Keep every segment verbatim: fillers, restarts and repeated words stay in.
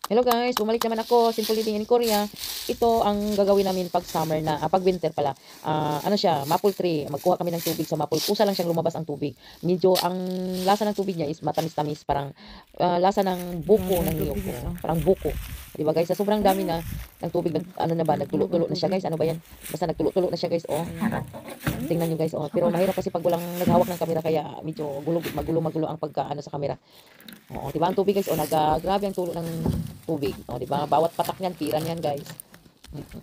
Hello guys, bumalik naman ako, Simple Living in Korea. Ito ang gagawin namin pag summer na, ah, pag winter pala. Ah, ano siya, maple tree. Magkuha kami ng tubig sa maple. Kusa lang siyang lumabas ang tubig. Medyo ang lasa ng tubig niya is matamis-tamis, parang ah, lasa ng buko Grabe ng ang niyog. tubig guys, Oh, oh. parang buko. 'Di ba guys? Sa sobrang dami Ah, na ng tubig, nag, ano na ba, nagtulog ang nagtulo-tulo na siya tubig. guys. Ano ba 'yan? Basta nagtulo-tulo na siya guys. Oh, Ayan. tingnan niyo guys. Oh, pero mahirap kasi pag walang naghawak ng camera kaya medyo gulo, magulo-magulo ang pagka ano sa camera. Oo, 'di ba ang tubig guys? Oh, nag, ah, grabe ang tulo ng tubig. Oh, 'di ba? Bawat patak niyan, pira niyan guys. Mm.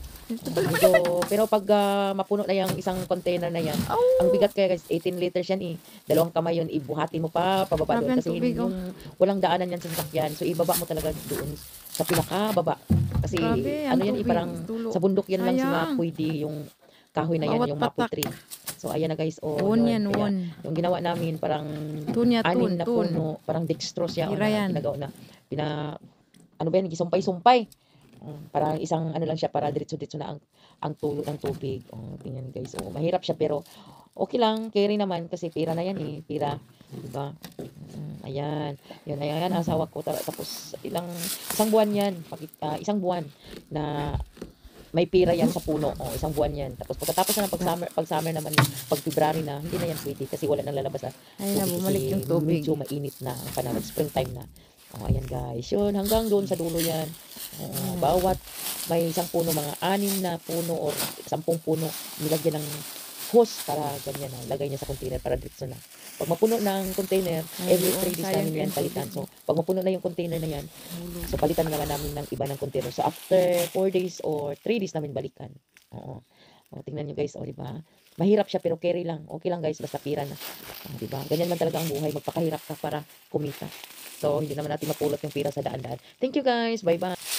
Medyo, pero pag ah, mapuno na yung isang container na yan, ang Oh, bigat kaya guys, eighteen liters yan eh. Dalawang kamay yun, ibuhati mo pa, pababa grabe doon. ang Kasi tubig, oh. yung walang daanan yan sa sasakyan. So, ibaba mo talaga doon sa pinakababa. Kasi, Grabe ang ano yan eh, tubig. parang Tulo. sa bundok yan lang sila Sayang. pwede yung kahoy na yan, Bawat yung maple patak. tree. So, ayan na guys, oh, Tuon yun. yan, Kaya, won. yung ginawa namin, parang Tun ya, anim tun, na tun. puno, parang dextrose siya, o Tira na yan. ginagawa na, pina, ano ba yan, gisumpay-sumpay. Mm, parang isang ano lang siya para diretso-diretso na ang ang tulo ng tubig. Oh, tingnan guys. Oh, mahirap siya pero okay lang, carry naman kasi pira na yan eh, pira, 'di ba? Mm, ayan. Yun ayan ang asawa ko Tara- tapos ilang isang buwan 'yan, pag ah, isang buwan na may pira yan sa puno. Oh, isang buwan yan. Tapos pagkatapos na ng pag summer, pag summer naman, pag February na, hindi na yan pwede kasi wala nang lalabas na Ayun na, tubig bumalik kasi yung tubig. medyo mainit na ang panahon, springtime na. Oh, ayan guys. Yun, hanggang doon sa dulo yan. Oh, bawat may isang puno, mga anim na puno or sampung puno, nilagyan ng hose para ganyan na. Lagay niya sa container para diretso na. Pag mapuno ng container, Ay, every oh, three days sayang namin yan yung palitan. tubig. So, pag mapuno na yung container na yan, Hulog. so palitan naman namin ng iba ng container. So, after four days or three days namin balikan. Oo. O, tingnan nyo guys, o, di ba? Mahirap siya pero carry lang. Okay lang guys, basta pira na. O, di ba? Ganyan man talaga ang buhay. Magpakahirap ka para kumita. So, hindi naman natin mapulot yung pira sa daan-daan. Thank you guys. Bye-bye.